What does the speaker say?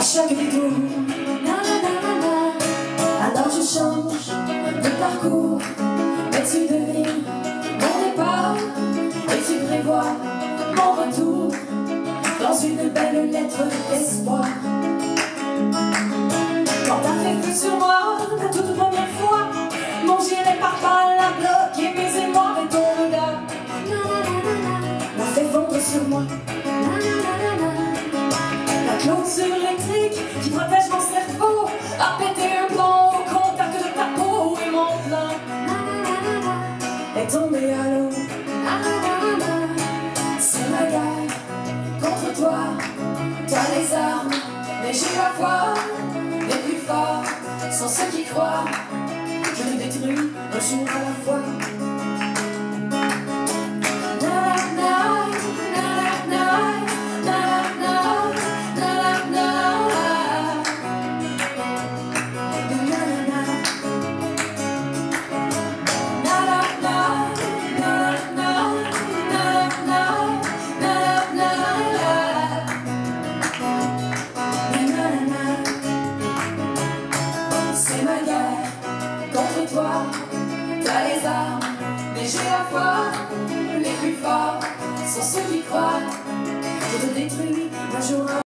chaque détour, alors je change de parcours, mais tu devines mon départ et tu prévois mon retour dans une belle lettre d'espoir. Quand t'as fait feu sur moi la toute première fois, mon gilet pare-balles a bloqué mes émois et ton regard m'a fait fondre sur moi. La clôture électrique qui protège mon cerveau a pété un plomb au contact de ta peau et mon plan est tombé à l'eau. C'est ma guerre contre toi, t'as les armes, mais j'ai la foi. Les plus forts sont ceux qui croient. Je te détruis un jour à la fois. C'est ma guerre contre toi, t'as les armes, mais j'ai la foi. Les plus forts sont ceux qui croient.